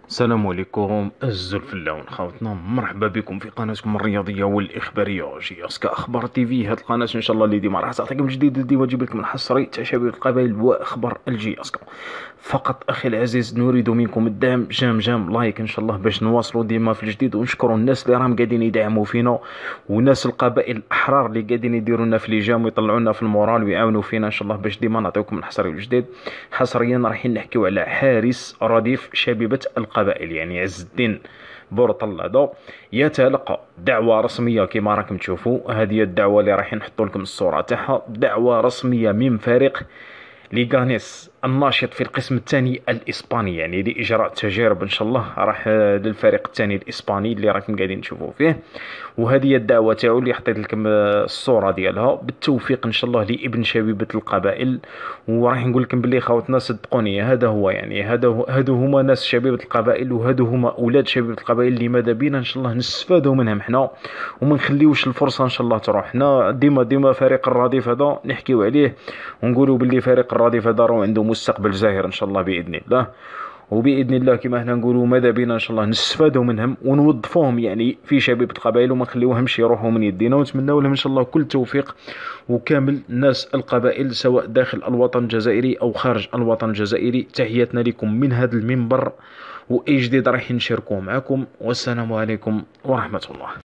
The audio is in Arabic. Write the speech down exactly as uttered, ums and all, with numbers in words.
السلام عليكم الزلف اللون خاوتنا، مرحبا بكم في قناتكم الرياضيه والاخباريه جي اس كاخبار تي في. هاد القناه ان شاء الله اللي ديما راح تعطيكم جديد ديما تجيب لكم الحصري تاع شباب القبائل واخبار الجي اس كا. فقط اخي العزيز نريد منكم الدعم، جام جام لايك ان شاء الله باش نواصلوا ديما في الجديد، ونشكروا الناس اللي راهم قاعدين يدعموا فينا، وناس القبائل الاحرار اللي قاعدين يديروا لنا في ليجام ويطلعوا لنا في المورال ويعاونوا فينا ان شاء الله باش ديما نعطيكم الحصري الجديد. حصريا رايحين نحكيو على حارس رديف شبيبه القبائل يعني عز الدين بورطلادو، يتلقى دعوة رسمية كما راكم تشوفوا. هذه الدعوة اللي راح نحطوا لكم الصورة تاعها، دعوة رسمية من فريق ليغانيس الناشط في القسم الثاني الاسباني، يعني لاجراء تجارب ان شاء الله راح للفريق الثاني الاسباني اللي راكم قاعدين تشوفوا فيه. وهذه الدعوه تاعو اللي حطيت لكم الصوره ديالها، بالتوفيق ان شاء الله لابن شبيبه القبائل. وراح نقول لكم باللي خاوتنا صدقوني هذا هو، يعني هذا هو هادو هما ناس شبيبه القبائل، وهادو هما اولاد شبيبه القبائل اللي ماذا بينا ان شاء الله نستفادوا منهم حنا، وما نخليوش الفرصه ان شاء الله تروح. حنا ديما ديما فريق الرديف هذا نحكيو عليه ونقولوا باللي فريق الرديف هذا راه عنده مستقبل زاهر ان شاء الله باذن الله. وباذن الله كما احنا نقولوا ماذا بينا ان شاء الله نستفادوا منهم ونوظفوهم يعني في شبيبه القبائل، وما نخليوهمش يروحوا من يدينا، ونتمنوا لهم ان شاء الله كل التوفيق وكامل ناس القبائل سواء داخل الوطن الجزائري او خارج الوطن الجزائري. تحياتنا لكم من هذا المنبر، واي جديد راح نشاركوه معكم، والسلام عليكم ورحمه الله.